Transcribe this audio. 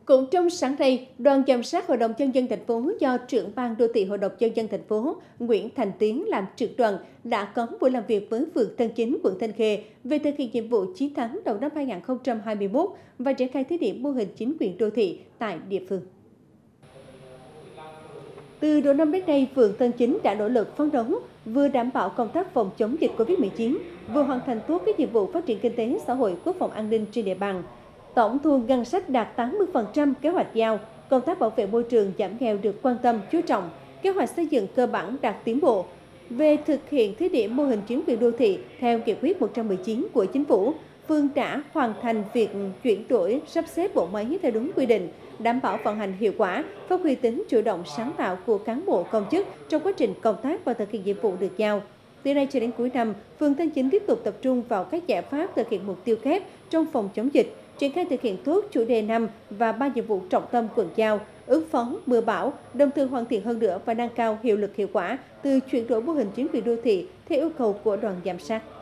Cũng trong sáng nay, đoàn giám sát Hội đồng Nhân dân thành phố do trưởng ban đô thị Hội đồng Nhân dân thành phố Nguyễn Thành Tiến làm trưởng đoàn đã có buổi làm việc với phường Tân Chính, quận Thanh Khê về thực hiện nhiệm vụ 9 tháng đầu năm 2021 và triển khai thí điểm mô hình chính quyền đô thị tại địa phương. Từ đầu năm đến nay, phường Tân Chính đã nỗ lực phấn đấu vừa đảm bảo công tác phòng chống dịch Covid-19, vừa hoàn thành tốt các nhiệm vụ phát triển kinh tế, xã hội, quốc phòng an ninh trên địa bàn. Tổng thu ngân sách đạt 80% kế hoạch giao, công tác bảo vệ môi trường giảm nghèo được quan tâm, chú trọng, kế hoạch xây dựng cơ bản đạt tiến bộ. Về thực hiện thí điểm mô hình chính quyền đô thị theo nghị quyết 119 của Chính phủ, phường đã hoàn thành việc chuyển đổi sắp xếp bộ máy theo đúng quy định, đảm bảo vận hành hiệu quả, phát huy tính chủ động sáng tạo của cán bộ công chức trong quá trình công tác và thực hiện nhiệm vụ được giao. Từ nay cho đến cuối năm, phường Tân Chính tiếp tục tập trung vào các giải pháp thực hiện mục tiêu kép trong phòng chống dịch, triển khai thực hiện tốt chủ đề 5 và 3 nhiệm vụ trọng tâm quận giao, ứng phó mưa bão, đồng thời hoàn thiện hơn nữa và nâng cao hiệu lực hiệu quả từ chuyển đổi mô hình chính quyền đô thị theo yêu cầu của đoàn giám sát.